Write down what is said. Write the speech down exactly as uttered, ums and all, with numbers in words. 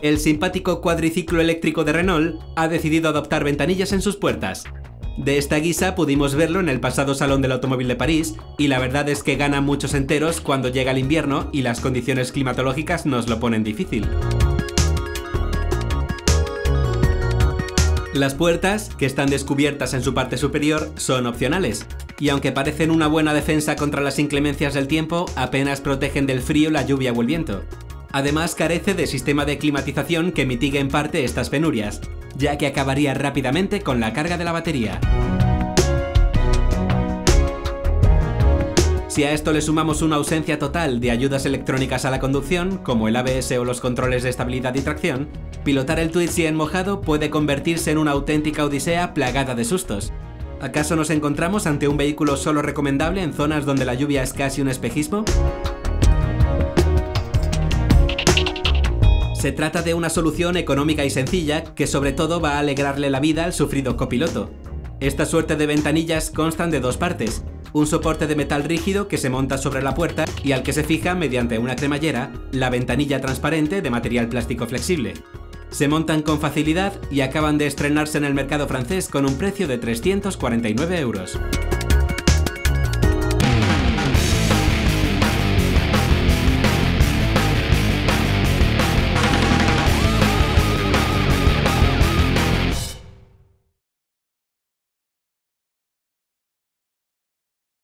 El simpático cuadriciclo eléctrico de Renault ha decidido adoptar ventanillas en sus puertas. De esta guisa pudimos verlo en el pasado Salón del Automóvil de París, y la verdad es que gana muchos enteros cuando llega el invierno y las condiciones climatológicas nos lo ponen difícil. Las puertas, que están descubiertas en su parte superior, son opcionales, y aunque parecen una buena defensa contra las inclemencias del tiempo, apenas protegen del frío, la lluvia o el viento. Además, carece de sistema de climatización que mitigue en parte estas penurias, ya que acabaría rápidamente con la carga de la batería. Si a esto le sumamos una ausencia total de ayudas electrónicas a la conducción, como el A B S o los controles de estabilidad y tracción, pilotar el Twizy en mojado puede convertirse en una auténtica odisea plagada de sustos. ¿Acaso nos encontramos ante un vehículo solo recomendable en zonas donde la lluvia es casi un espejismo? Se trata de una solución económica y sencilla que sobre todo va a alegrarle la vida al sufrido copiloto. Esta suerte de ventanillas constan de dos partes: un soporte de metal rígido que se monta sobre la puerta y al que se fija mediante una cremallera la ventanilla transparente de material plástico flexible. Se montan con facilidad y acaban de estrenarse en el mercado francés con un precio de trescientos cuarenta y nueve euros.